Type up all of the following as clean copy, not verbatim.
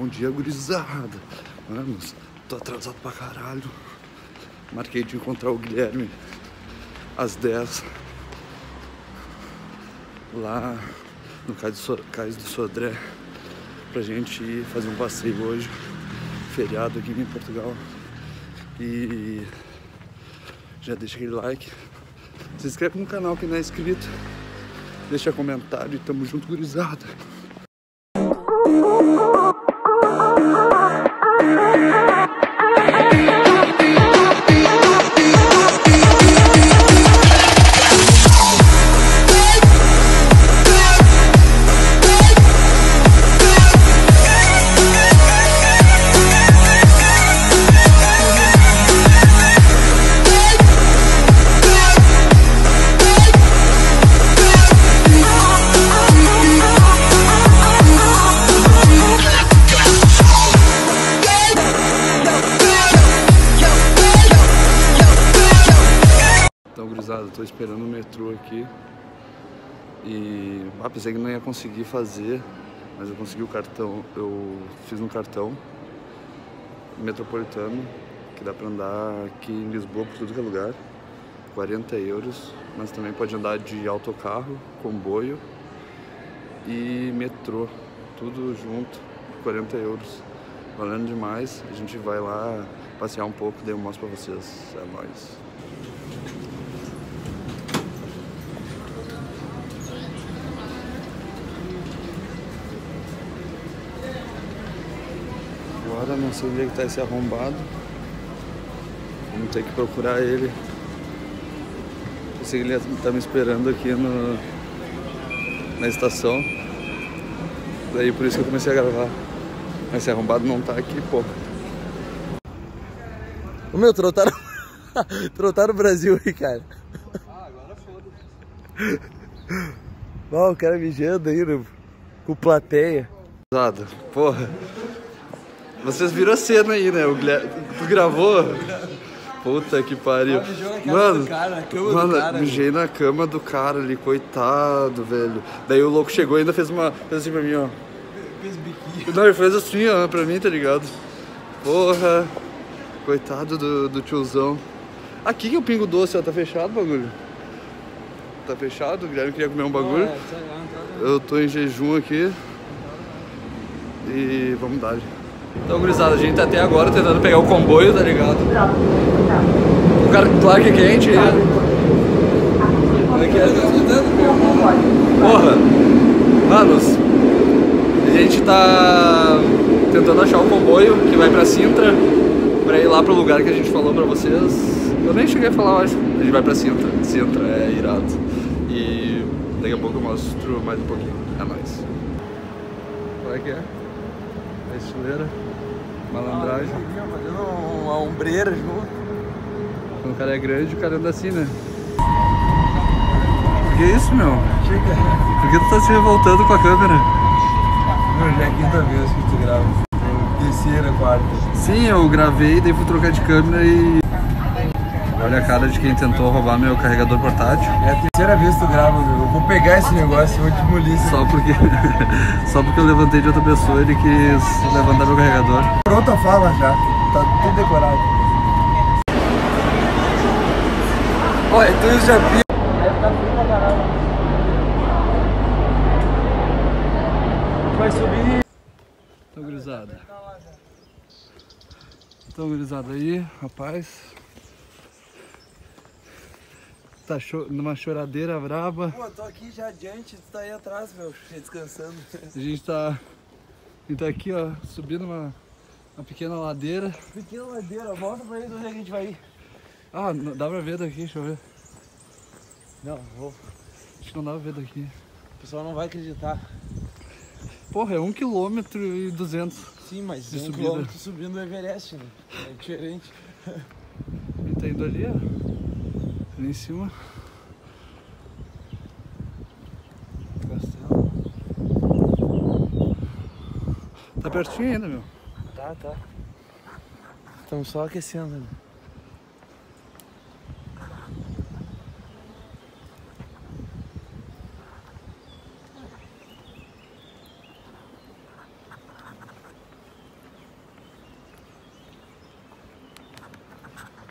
Bom dia, gurizada. Mano, tô atrasado pra caralho. Marquei de encontrar o Guilherme às 10 lá no Cais do Sodré pra gente ir fazer um passeio hoje, feriado aqui em Portugal. E já deixa aquele like, se inscreve no canal quem não é inscrito, deixa comentário e tamo junto, gurizada. Então, gurizada, tô esperando o metrô aqui e pensei que não ia conseguir fazer, mas eu consegui o cartão, eu fiz no cartão metropolitano, que dá pra andar aqui em Lisboa por tudo que é lugar, 40 euros, mas também pode andar de autocarro, comboio e metrô, tudo junto, 40 euros, valendo demais. A gente vai lá passear um pouco, daí eu mostro pra vocês, é nóis. Agora não sei onde é que tá esse arrombado. Vamos ter que procurar ele. Eu sei que ele tá me esperando aqui na estação. Daí por isso que eu comecei a gravar. Mas esse arrombado não tá aqui, pô. Ô meu, trotaram o Brasil aí, cara. Ah, agora foda-se. Ó, o cara mijando aí, né? Com plateia. Porra. Vocês viram a cena aí, né? Tu gravou? Puta que pariu. Mano, mijei na cama do cara ali, coitado, velho. Daí o louco chegou e ainda fez assim pra mim, ó. Fez biquinho. Não, ele fez assim, ó, pra mim, tá ligado? Porra. Coitado do tiozão. Aqui que o Pingo Doce, ó, tá fechado o bagulho. Tá fechado, o Guilherme queria comer um bagulho. Eu tô em jejum aqui. E vamos dar. Então, gurizada, a gente tá até agora tentando pegar o comboio, tá ligado? O cara claro que é quente, né? Como é que é? Porra! Manos, a gente tá tentando achar o comboio que vai pra Sintra, pra ir lá pro lugar que a gente falou pra vocês. Eu nem cheguei a falar, acho. A gente vai pra Sintra. Sintra é irado. E daqui a pouco eu mostro mais um pouquinho. É nóis. Qual é que é? A estileira, malandragem. Fazendo uma ombreira junto. Quando o cara é grande, o cara anda assim, né? Que isso, meu? Por que tu tá se revoltando com a câmera? Meu, já é a quinta vez que tu grava. Terceira, quarta. Sim, eu gravei, daí fui trocar de câmera e... Olha a cara de quem tentou roubar meu carregador portátil. É a terceira vez que tu grava, meu. Eu vou pegar esse negócio e vou demolir. Só porque eu levantei de outra pessoa, ele quis levantar meu carregador. Pronta fala já. Tá tudo decorado. Olha, tu já viu. Deve estar frio pra caralho. Vai subir. Então, gurizada, aí, rapaz. Tá numa choradeira braba. Pô, tô aqui já adiante, tu tá aí atrás, meu, descansando. A gente tá aqui, ó, subindo uma pequena ladeira. Pequena ladeira, volta pra eles onde é que a gente vai ir. Ah, dá pra ver daqui, deixa eu ver. Não, vou. Acho que não dá pra ver daqui. O pessoal não vai acreditar. Porra, é 1,2 km. Sim, mas de 1 subida. quilômetro subindo o Everest, né? É diferente. Ele tá indo ali, ó. Ali em cima. Castelo. Tá pertinho ainda, meu. Tá. Estamos só aquecendo, né?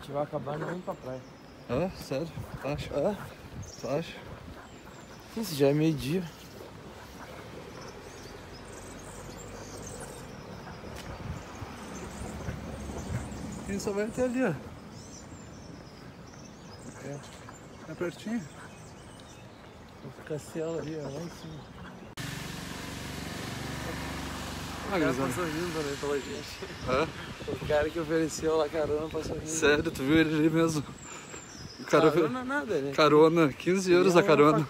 gente vai acabar não indo pra praia. Ah, sério? Tu acha? Ah? Tu acha? Isso já é meio-dia. A gente só vai até ali, ó. É pertinho. O castelo ali, ó, lá em cima. Ah, O cara gurizada. passou rindo também pela gente. Hã? O cara que ofereceu lá carona passou rindo. Sério, tu viu ele ali mesmo? O cara Carona nada, né? Carona, 15 euros a carona.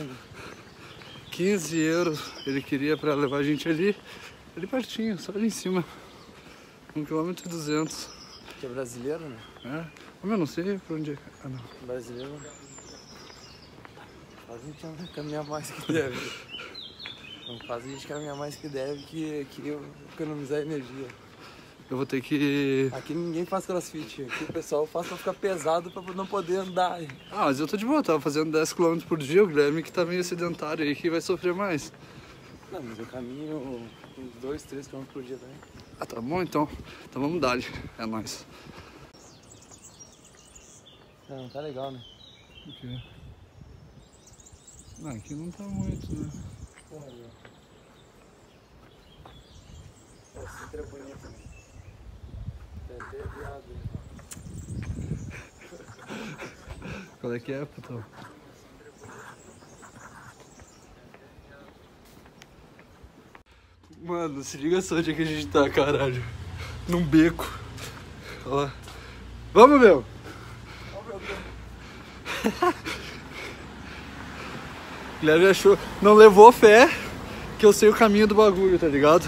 15 euros ele queria pra levar a gente ali pertinho, só ali em cima. 1,2 km. Que é brasileiro, né? É? Mas eu não sei pra onde é. Ah, não. Brasileiro. Faz a gente caminhar mais que deve. Não faz a gente caminhar mais que deve que eu economizar energia. Eu vou ter que... Aqui ninguém faz crossfit. Aqui o pessoal faz pra ficar pesado pra não poder andar. Ah, mas eu tô de boa, tava fazendo 10 km por dia, o Guilherme que tá meio sedentário aí que vai sofrer mais. Não, mas eu caminho uns 2, 3 km por dia também. Ah, tá bom então. Então vamos dar, é nóis. Não, tá legal, né? O quê? Não, aqui não tá muito, né? Porra, meu. Essa é bonita também. Tem até viado. Qual é que é, putão? Mano, se liga só onde é que a gente tá, caralho. Num beco. Olha lá. Vamos, meu! Guilherme achou, não levou fé que eu sei o caminho do bagulho, tá ligado?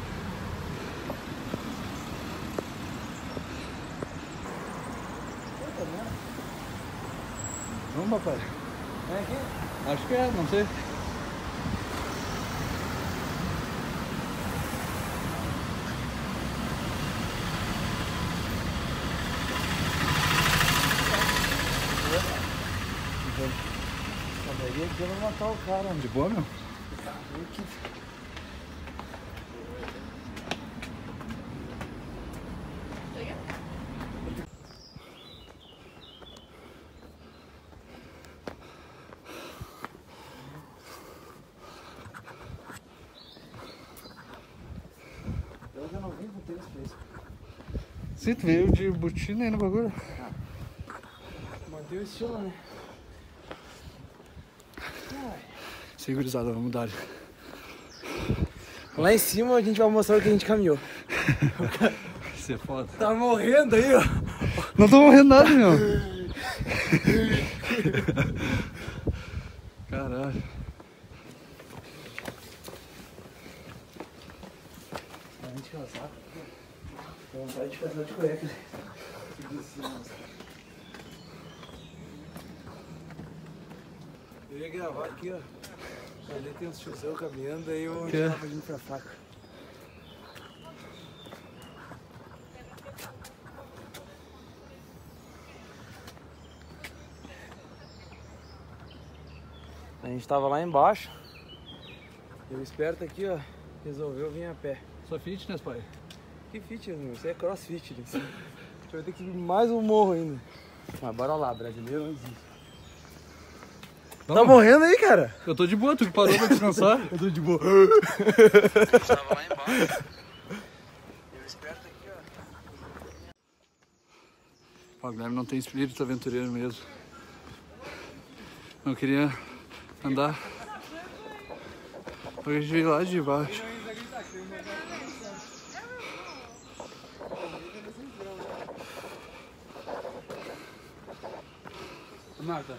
Vamos, papai? É aqui? Acho que é, não sei. Daí aqui eu vou matar o cara, De boa, meu? Eu não vim com tênis pra isso. Sim, tu veio de botina aí no bagulho. Mantém o estilo, né? Sim, gurizada, vamos dar. Lá em cima a gente vai mostrar o que a gente caminhou. Isso é foda. Tá morrendo aí, ó. Não tô morrendo nada, meu. Caralho. A gente cansar. Tem vontade de fazer de cueca. Eu ia gravar aqui, ó. Ali tem uns tiozão caminhando, aí eu Que? tava indo pra faca. A gente tava lá embaixo. E o esperto aqui, ó, resolveu vir a pé. Só fitness, pai? Que fitness, meu? Isso é crossfit, né? A gente vai ter que subir mais um morro ainda. Mas bora lá, brasileiro não existe. Vamos. Tá morrendo aí, cara? Eu tô de boa, tu que parou pra descansar. Eu tô de boa. A gente tava lá embaixo. E o esperto aqui, ó. O Guilherme não tem espírito aventureiro mesmo. Não queria andar. Porque a gente veio lá de baixo. Marta.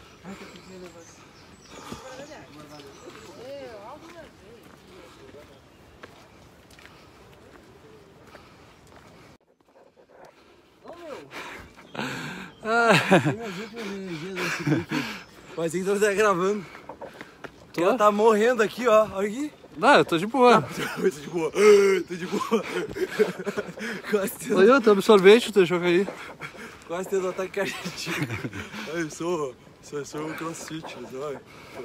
Mas tem que estar gravando. Ela tá morrendo aqui, ó. Olha aqui. Não, eu tô de boa. Tô de boa. Tô de boa. Quase tendo, Aí, ó, tem sorvete, tu deixou cair. quase tendo ataque cardíaco. Eu sou um crossfit, olha.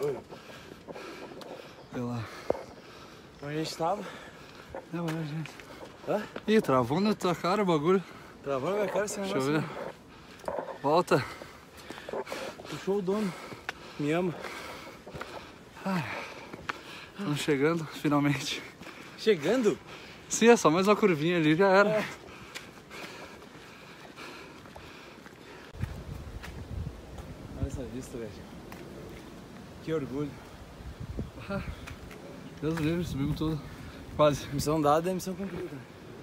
Sei lá. Onde a gente tava? Não, olha, gente. Hã? Ih, travou na tua cara o bagulho. Travou na minha cara esse Deixa eu negócio. ver. Volta. Puxou o dono. Me ama. Estamos chegando, finalmente. Chegando? Sim, é só mais uma curvinha ali, já era. Olha essa vista, velho. Que orgulho. Deus me livre, subimos tudo. Quase. Missão dada é missão cumprida.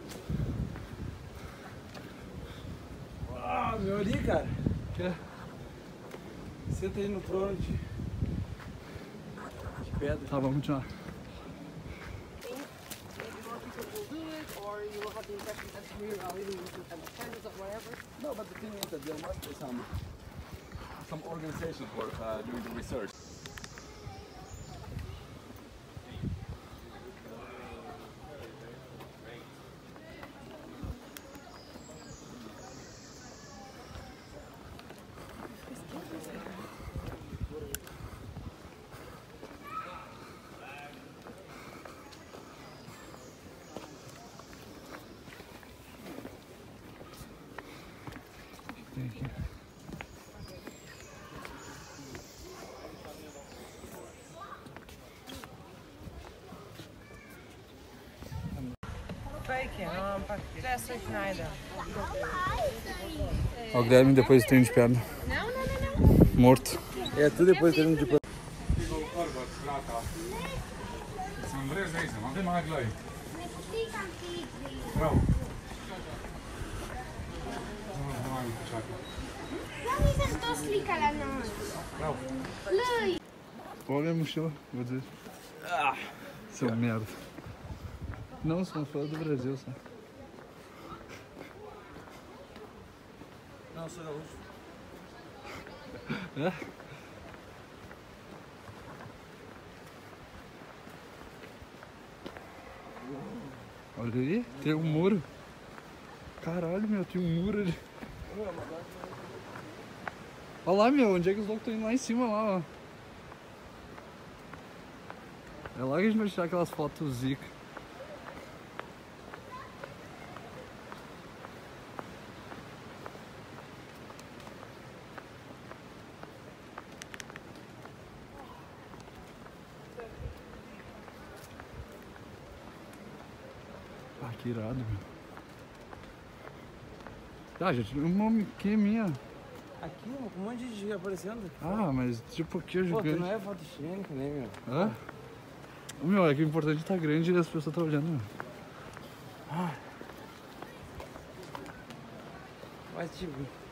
Uau, meu ali, cara. Que? Senta aí no trono de pedra. Tá, vamos continuar. No, but the thing is that there must be some organization for doing the research. Tem aqui. Jesse Schneider. Ó, o Guilherme depois do treino de perna. Morto. É tudo depois do treino de pedra. Olha a mochila, vou dizer. Seu merda. Não, sou fã do Brasil, só. Não, sou gaúcho. É? Olha aí, tem um muro. Caralho, meu, tem um muro ali. Olha lá, meu, onde é que os loucos estão indo lá em cima, lá, ó. É lá que a gente vai tirar aquelas fotos zica. Ah, que irado, meu. Ah, gente, uma que minha. Aqui, um monte de gente aparecendo. Ah, mas tipo aqui é Pô, gigante. tu não é foto higiênica, né, meu? Hã? Meu, é que o importante é estar grande e as pessoas estão olhando, meu. Mas tipo,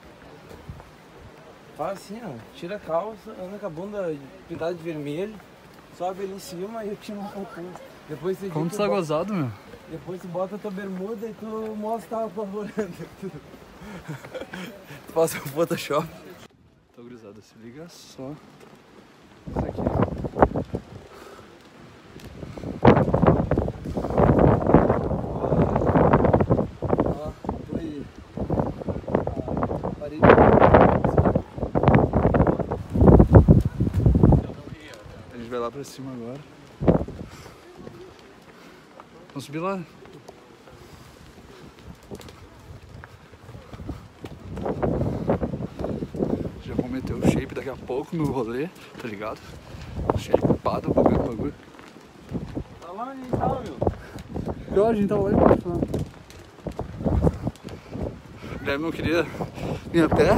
faz assim, ó, tira a calça, anda com a bunda pintada de vermelho, sobe ali em cima e eu tiro uma foto. Depois você Como tu tá gozado, meu? Depois tu bota a tua bermuda e tu mostra que tá apavorando. Tu passa o Photoshop. Tô grisado, se liga só. Isso aqui. Ó, foi a parede. A gente vai lá pra cima agora. Vamos subir lá? Já vou meter o shape daqui a pouco no rolê, tá ligado? Shapeado, bagulho. Tá lá onde a gente tava, meu? Pior, a gente tava lá embaixo, lá. O Guilherme não queria vir a pé.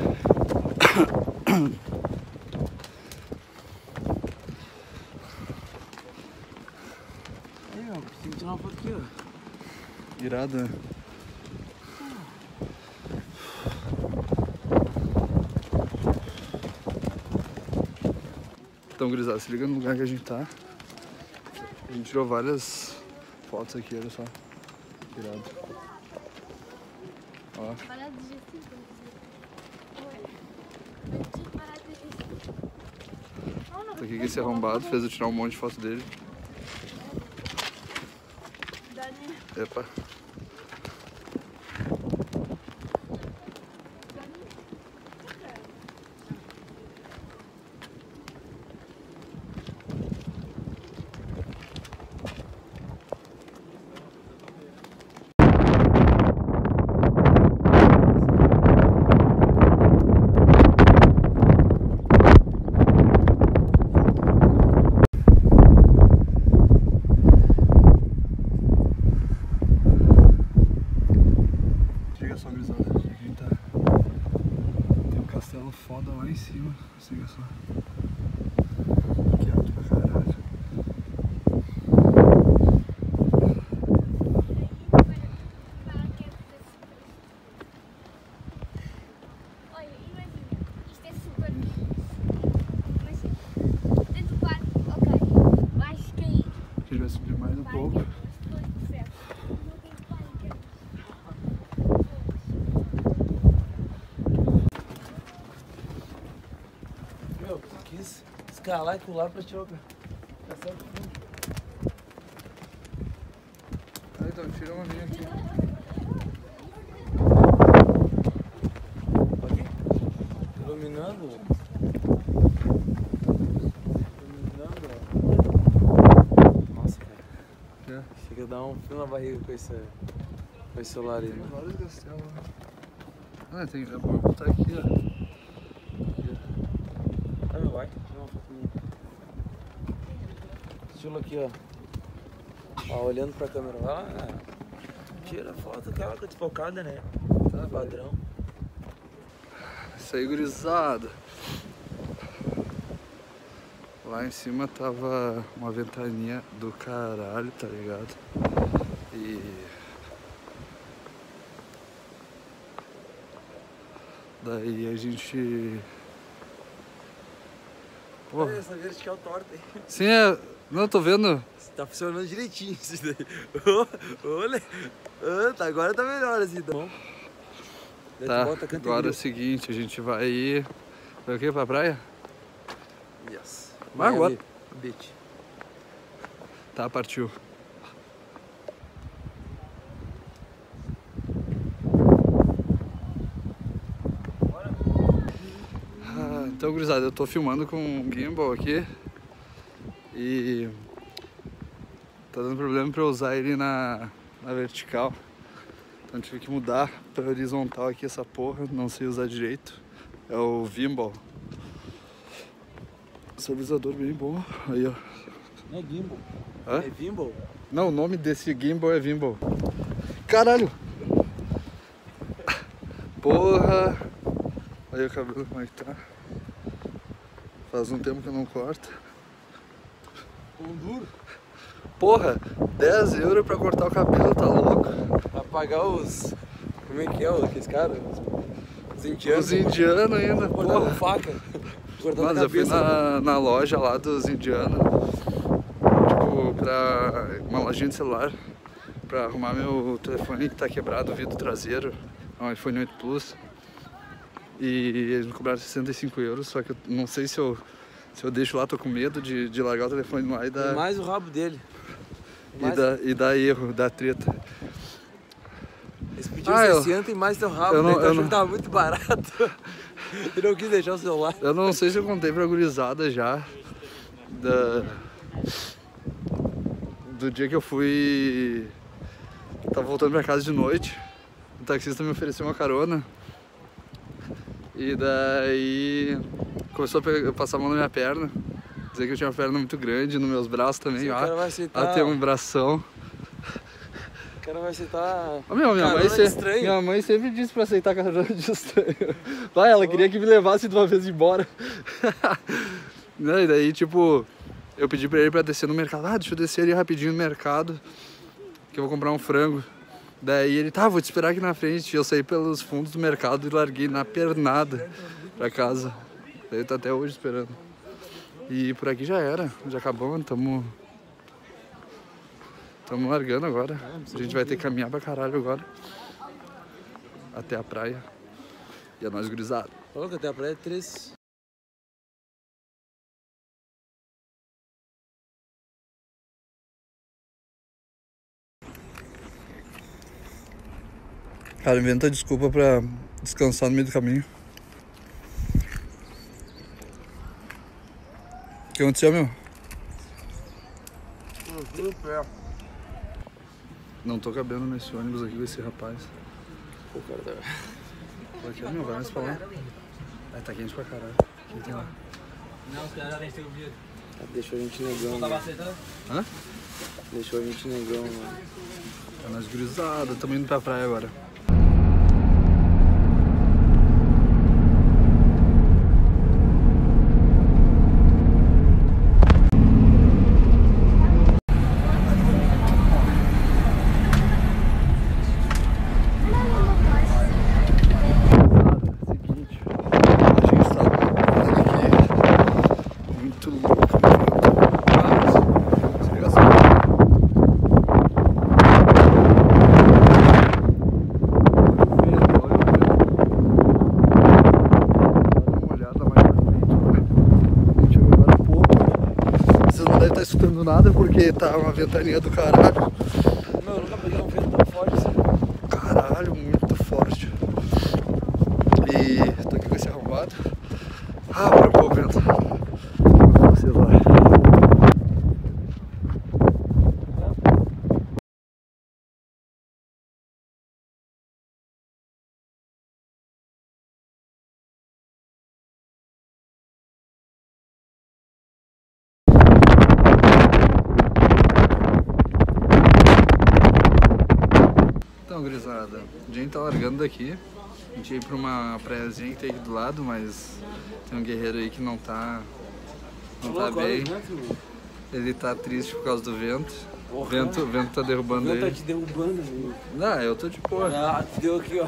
Aí, meu, preciso tirar uma foto aqui, ó. Irada. Então, gurizada, se liga no lugar que a gente tá. A gente tirou várias fotos aqui, olha só. Irado. Ó. Tá aqui que esse arrombado fez eu tirar um monte de foto dele. Epa. em cima, assim, só. Aqui é alto pra caralho. Olha, imagina, isto é super. Imagina, dentro do quarto, ok, vais cair. A gente vai subir mais um pouco. Mas depois percebes, não tem pânico. Meu, quis escalar e pular pra te jogar. Tá certo? Ah, então tira uma linha aqui. Aqui? Iluminando. Iluminando, ó. Nossa, cara. É. Chega a dar um fio na barriga com esse celular aí. Tem Né? vários castelos. Ah, tem. É bom botar aqui, ó. Ah, meu, vai. Tira uma foto minha. Estilo aqui, ó. Ó, olhando pra câmera. Vai lá. Tira a foto, aquela com a desfocada, né? Tá, Padrão. Isso aí, gurizada. Lá em cima tava uma ventania do caralho, tá ligado? E... daí a gente... Pô, Olha essa vertical torta aí. sim, é... Não, tô vendo. Tá funcionando direitinho isso daí. Olha. Agora tá melhor assim, tá bom? Daí tu Tá, bota canto agora é o e seguinte, a gente vai ir... Vai o quê? Pra praia? yes. Vai agora. Beach. Tá, partiu. Ah, então, gurizada, eu tô filmando com um gimbal aqui e tá dando problema pra eu usar ele na vertical. Então tive que mudar pra horizontal aqui essa porra, não sei usar direito. É o Vimbal. Estabilizador bem bom. Aí, ó. Não é gimbal. Hã? É gimbal. Não, o nome desse gimbal é Vimbal. Caralho! Porra! Aí o cabelo como é que tá? Faz um tempo que eu não corto. Um duro. Porra! 10 euros pra cortar o cabelo, tá louco? Pra pagar os... Como é que é aqueles caras? Os indianos. Os indianos ainda, Cortando porra! faca. Cortando Mano, a eu fui cabeça. na loja lá dos indianos, tipo, pra uma lojinha de celular, pra arrumar meu telefone que tá quebrado, o vidro traseiro, é um iPhone 8 Plus. E eles me cobraram 65 euros, só que eu não sei se eu deixo lá, tô com medo de largar o telefone lá e E dar, mais o rabo dele. e dar erro, dar treta. Eles pediram Ah, eu- 60 e mais teu rabo. eu não- Daí tu eu achou não- que tava muito barato. Tu não quis deixar o celular. Eu não sei se eu contei pra gurizada já do dia que eu fui... Tava voltando pra casa de noite, o taxista me ofereceu uma carona. E daí começou a passar a mão na minha perna, dizer que eu tinha uma perna muito grande, nos meus braços também. O cara vai aceitar. Tem um bração. O cara vai aceitar. Ô, meu, Carona de estranho. minha mãe sempre disse pra aceitar carona de estranho. Vai, ela queria que me levasse de uma vez embora. Não, e daí, tipo, eu pedi pra ele pra descer no mercado. Ah, deixa eu descer ali rapidinho no mercado, que eu vou comprar um frango. Daí ele, tá, vou te esperar aqui na frente. Eu saí pelos fundos do mercado e larguei na pernada pra casa. Daí ele tá até hoje esperando. E por aqui já era, já acabou, tamo largando agora. A gente vai ter que caminhar pra caralho agora. Até a praia. E é nóis, gurizada. Falou que até a praia é 3. Cara, inventa desculpa pra descansar no meio do caminho. O que aconteceu, meu? No pé. Não tô cabendo nesse ônibus aqui com esse rapaz. O cara tá. Aqui, meu, vai mais pra lá. Ai, tá quente pra caralho. O que tem lá? Não, os caras já devem ter ouvido. Deixou a gente negão. Tava Né? aceitando? Hã? Deixou a gente negão, mano. É nóis, gurizada. Tamo indo pra praia agora. fazendo nada porque tá uma ventania do caralho. Meu, eu nunca peguei um vento tão forte assim. Caralho, muito forte. E tô aqui com esse arrombado. Ah, para um pouco, vento. Sei lá. Então, gurizada, a gente tá largando daqui. A gente ia ir pra uma praiazinha que tem aqui do lado, mas tem um guerreiro aí que não tá bem. Ele tá triste por causa do vento. O vento tá derrubando ele. O vento tá te derrubando, amigo. Não, eu tô de boa. Ah, te deu aqui, ó.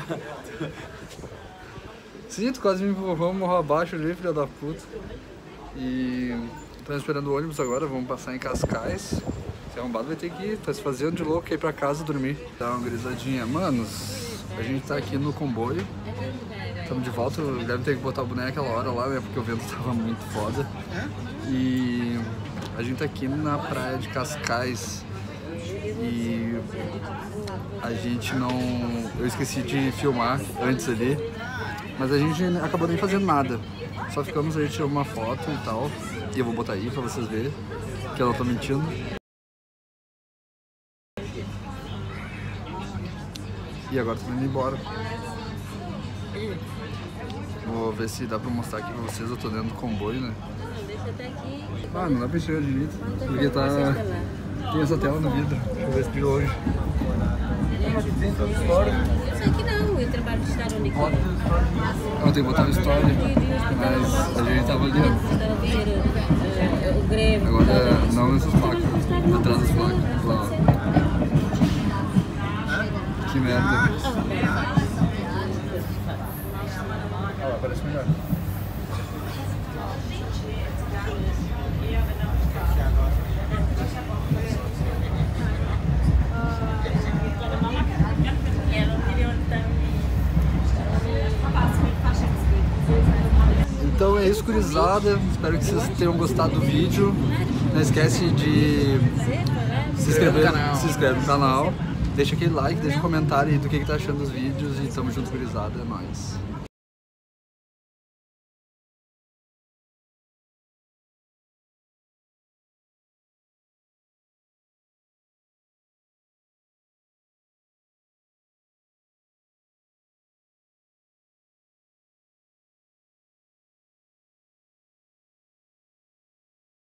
Sim, tu quase me empurrou, morro abaixo ali, filha da puta. E estamos esperando o ônibus agora, vamos passar em Cascais. Esse arrombado vai ter que ir, tá se fazendo de louco, ir pra casa dormir. Dá uma grisadinha. Manos, a gente tá aqui no comboio. Estamos de volta, deve ter que botar o boneco aquela hora lá, né? Porque o vento tava muito foda. E a gente tá aqui na praia de Cascais. E a gente não... Eu esqueci de filmar antes ali. Mas a gente acabou nem fazendo nada. Só ficamos, a gente tirou uma foto e tal. E eu vou botar aí pra vocês verem que eu não tô mentindo. E agora tô indo embora. Vou ver se dá pra mostrar aqui pra vocês. Eu tô dentro do comboio, né? Deixa até aqui. Ah, não dá pra enxergar direito. Porque tá... Tem essa tela no vidro. Deixa eu ver se de longe. Eu sei que não, eu trabalho de estar onde aqui. Ah, tem que botar no story. Mas a gente tava ali, ó. O greve. Agora não nessas placas. Atrás das placas. Lá, ó. Que merda. Ah lá, parece melhor. Então é isso, gurizada. Espero que vocês tenham gostado do vídeo. Não esquece de se inscrever no canal. Deixa aquele like, deixa um comentário aí do que tá achando dos vídeos. E tamo junto, gurizada. É nóis.